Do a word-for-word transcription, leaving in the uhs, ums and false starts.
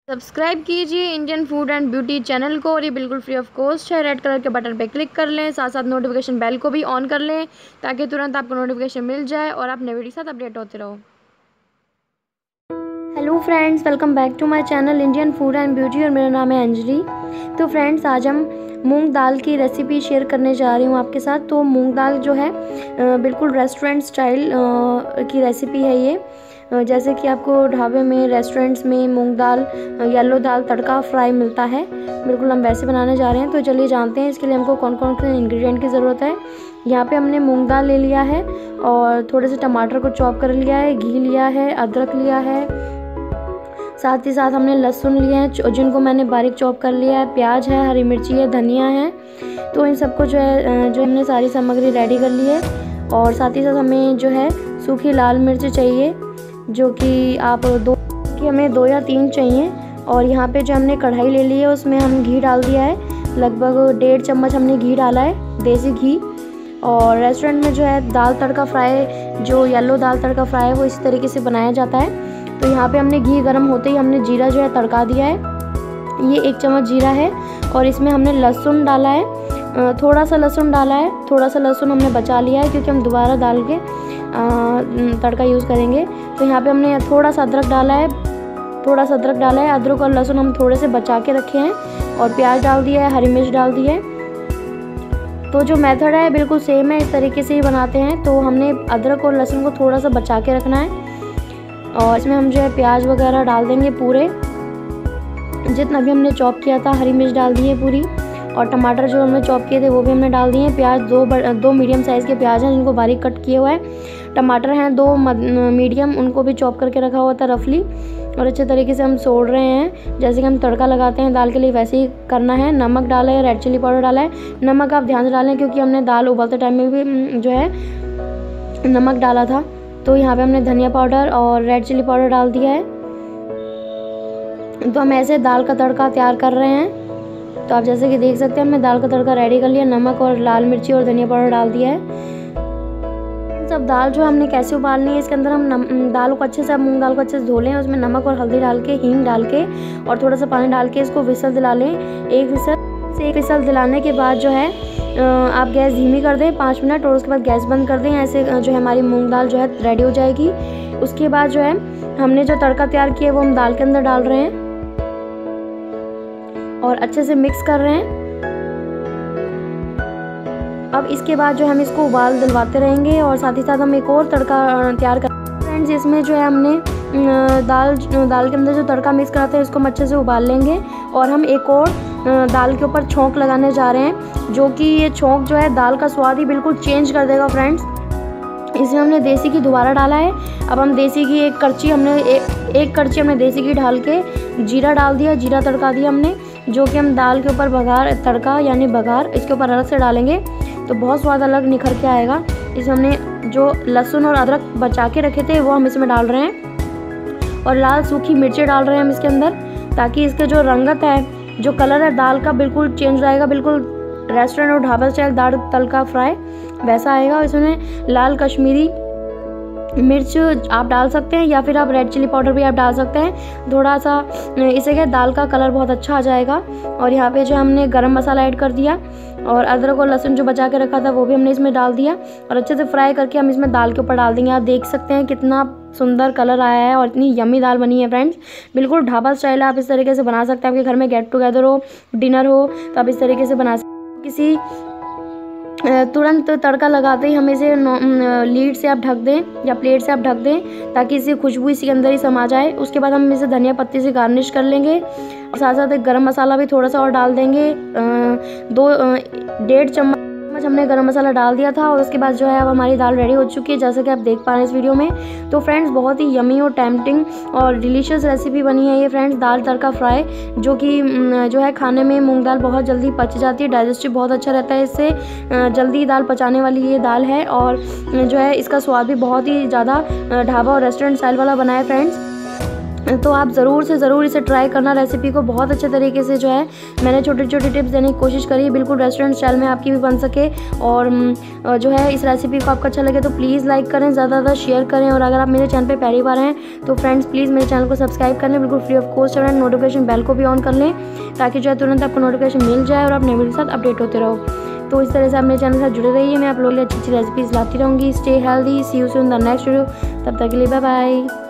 Subscribe कीजिए Indian food and beauty channel को और ये बिल्कुल फ्री ऑफ कॉस्ट है। रेड कलर के बटन पे क्लिक कर लें, साथ साथ नोटिफिकेशन बेल को भी ऑन कर लें ताकि तुरंत आपको नोटिफिकेशन मिल जाए और आप नए वीडियो के साथ अपडेट होते रहो। Hello friends, welcome back to my channel Indian food and beauty और मेरा नाम है अंजलि। तो फ्रेंड्स, आज हम मूंग दाल की रेसिपी शेयर करने जा रही हूँ आपके साथ। तो मूंग दाल जो है बिल्कुल रेस्टोरेंट स्टाइल की रेसिपी है ये। जैसे कि आपको ढाबे में, रेस्टोरेंट्स में मूंग दाल, येलो दाल तड़का फ्राई मिलता है, बिल्कुल हम वैसे बनाने जा रहे हैं। तो चलिए जानते हैं इसके लिए हमको कौन कौन से इंग्रेडिएंट की ज़रूरत है। यहाँ पे हमने मूंग दाल ले लिया है और थोड़े से टमाटर को चॉप कर लिया है, घी लिया है, अदरक लिया है, साथ ही साथ हमने लहसुन लिए हैं जिनको मैंने बारीक चॉप कर लिया है, प्याज है, हरी मिर्ची है, धनिया है। तो इन सबको जो है जो हमने सारी सामग्री रेडी कर ली है। और साथ ही साथ हमें जो है सूखी लाल मिर्च चाहिए, जो कि आप दो कि हमें दो या तीन चाहिए। और यहाँ पे जो हमने कढ़ाई ले ली है उसमें हम घी डाल दिया है, लगभग डेढ़ चम्मच हमने घी डाला है, देसी घी। और रेस्टोरेंट में जो है दाल तड़का फ्राई, जो येलो दाल तड़का फ्राई है, वो इसी तरीके से बनाया जाता है। तो यहाँ पे हमने घी गर्म होते ही हमने जीरा जो है तड़का दिया है, ये एक चम्मच जीरा है। और इसमें हमने लहसुन डाला है, थोड़ा सा लहसुन डाला है, थोड़ा सा लहसुन हमने बचा लिया है क्योंकि हम दोबारा डाल के तड़का यूज़ करेंगे। तो यहाँ पे हमने थोड़ा सा अदरक डाला है, थोड़ा सा अदरक डाला है। अदरक और लहसुन हम थोड़े से बचा के रखे हैं। और प्याज डाल दिया है, हरी मिर्च डाल दी है। तो जो मेथड है बिल्कुल सेम है, इस तरीके से ही बनाते हैं। तो हमने अदरक और लहसुन को थोड़ा सा बचा के रखना है। और इसमें हम जो है प्याज वगैरह डाल देंगे पूरे, जितना भी हमने चॉप किया था। हरी मिर्च डाल दी है पूरी, और टमाटर जो हमने चॉप किए थे वो भी हमने डाल दिए हैं। प्याज दो दो मीडियम साइज़ के प्याज हैं जिनको बारीक कट किए हुआ है। टमाटर हैं दो मीडियम, उनको भी चॉप करके रखा हुआ था रफली। और अच्छे तरीके से हम सोड़ रहे हैं, जैसे कि हम तड़का लगाते हैं दाल के लिए वैसे ही करना है। नमक डाला है, रेड चिली पाउडर डाला है। नमक आप ध्यान से डालें क्योंकि हमने दाल उबालते टाइम में भी जो है नमक डाला था। तो यहाँ पे हमने धनिया पाउडर और रेड चिली पाउडर डाल दिया है। तो हम ऐसे दाल का तड़का तैयार कर रहे हैं। तो आप जैसे कि देख सकते हैं हमने दाल का तड़का रेडी कर लिया, नमक और लाल मिर्ची और धनिया पाउडर डाल दिया है। सब दाल जो हमने कैसे उबालनी है, इसके अंदर हम नम, दाल को अच्छे से, मूंग दाल को अच्छे से धो लें, उसमें नमक और हल्दी डाल के, हींग डाल के और थोड़ा सा पानी डाल के इसको विसल दिला लें। एक विसल से एक विसल दिलाने के बाद जो है आप गैस धीमी कर दें पाँच मिनट, और उसके बाद गैस बंद कर दें। ऐसे जो है हमारी मूंग दाल जो है रेडी हो जाएगी। उसके बाद जो है हमने जो तड़का तैयार किया है वो हम दाल के अंदर डाल रहे हैं और अच्छे से मिक्स कर रहे हैं। अब इसके बाद जो हम इसको उबाल दिलवाते रहेंगे और साथ ही साथ हम एक और तड़का तैयार कर फ्रेंड्स। इसमें जो है हमने दाल दाल के अंदर जो तड़का मिक्स कराते हैं इसको हम अच्छे से उबाल लेंगे। और हम एक और दाल के ऊपर छोंक लगाने जा रहे हैं, जो कि ये छोंक जो है दाल का स्वाद ही बिल्कुल चेंज कर देगा फ्रेंड्स। इसमें हमने देसी घी दोबारा डाला है। अब हम देसी घी एक करछी हमने एक एक करछी हमने देसी घी डाल के जीरा डाल दिया, जीरा तड़का दिया हमने, जो कि हम दाल के ऊपर बघार तड़का यानी बघार इसके ऊपर अलग से डालेंगे तो बहुत स्वाद अलग निखर के आएगा। इसमें हमने जो लहसुन और अदरक बचा के रखे थे वो हम इसमें डाल रहे हैं। और लाल सूखी मिर्चें डाल रहे हैं हम इसके अंदर, ताकि इसके जो रंगत है, जो कलर है दाल का, बिल्कुल चेंज रहेगा, बिल्कुल रेस्टोरेंट और ढाबा स्टाइल दाल तड़का फ्राई वैसा आएगा। इसमें लाल कश्मीरी मिर्च आप डाल सकते हैं या फिर आप रेड चिली पाउडर भी आप डाल सकते हैं थोड़ा सा, इससे क्या दाल का कलर बहुत अच्छा आ जाएगा। और यहाँ पे जो हमने गरम मसाला ऐड कर दिया और अदरक और लहसुन जो बचा के रखा था वो भी हमने इसमें डाल दिया और अच्छे से फ्राई करके हम इसमें दाल के ऊपर डाल देंगे। आप देख सकते हैं कितना सुंदर कलर आया है और इतनी यम्मी दाल बनी है फ्रेंड्स, बिल्कुल ढाबा स्टाइल है। आप इस तरीके से बना सकते हैं, आपके घर में गेट टुगेदर हो, डिनर हो, तो आप इस तरीके से बना सकते हैं। किसी तुरंत तड़का लगाते ही हम इसे लीड से आप ढक दें या प्लेट से आप ढक दें ताकि इसे खुशबू इसी के अंदर ही समा जाए। उसके बाद हम इसे धनिया पत्ती से गार्निश कर लेंगे और साथ साथ एक गरम मसाला भी थोड़ा सा और डाल देंगे। दो डेढ़ चम्मच हमने गरम मसाला डाल दिया था। और उसके बाद जो है अब हमारी दाल रेडी हो चुकी है, जैसे कि आप देख पा रहे हैं इस वीडियो में। तो फ्रेंड्स, बहुत ही यमी और टेम्पटिंग और डिलीशियस रेसिपी बनी है ये फ्रेंड्स, दाल तड़का फ्राई, जो कि जो है खाने में मूंग दाल बहुत जल्दी पच जाती है, डाइजेस्टिव बहुत अच्छा रहता है इससे, जल्दी दाल पचाने वाली ये दाल है। और जो है इसका स्वाद भी बहुत ही ज़्यादा ढाबा और रेस्टोरेंट स्टाइल वाला बना है फ्रेंड्स। तो आप ज़रूर से ज़रूर इसे ट्राई करना। रेसिपी को बहुत अच्छे तरीके से जो है मैंने छोटे छोटे टिप्स देने की कोशिश करी है, बिल्कुल रेस्टोरेंट स्टाइल में आपकी भी बन सके। और जो है इस रेसिपी को आपको अच्छा लगे तो प्लीज़ लाइक करें, ज़्यादा ज़्यादा शेयर करें। और अगर आप मेरे चैनल पे पहली बार हैं तो फ्रेंड्स प्लीज़ मेरे चैनल को सब्सक्राइब कर लें, बिल्कुल फ्री ऑफ कॉस्ट है। नोटिफिकेशन बेल को भी ऑन कर लें ताकि जो है तुरंत आपको नोटिफिकेशन मिल जाए और आप मेरे साथ अपडेट होते रहो। तो इस तरह से आप मेरे चैनल के साथ जुड़े रहिए, मैं आप लोगों के लिए अच्छी अच्छी रेसिपीज़ लाती रहूँगी। Stay healthy, see you soon the next video, तब तक के लिए बाय बाय।